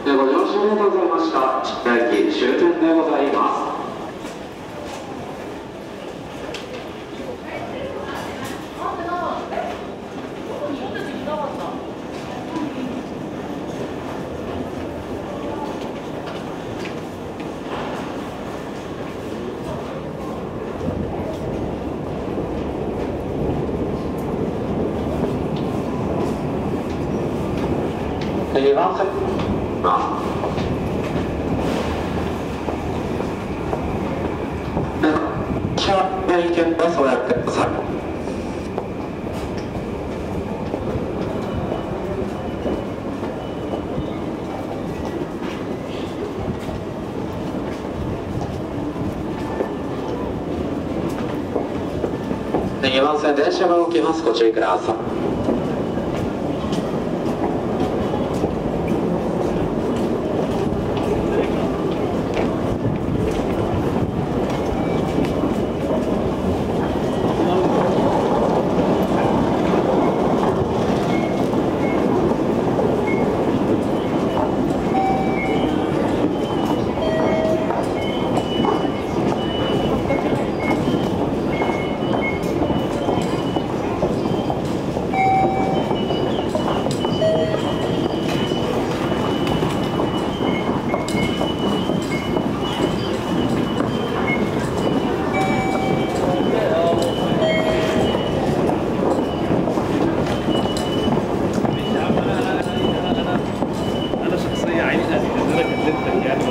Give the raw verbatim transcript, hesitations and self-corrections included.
ご乗車ありがとうございました。渋谷駅終点でございます。にばん線意見はそうやってください。にばん線電車が動きます。ご注意ください。 انا شخصيه عايزها ان انا كلمتك يعني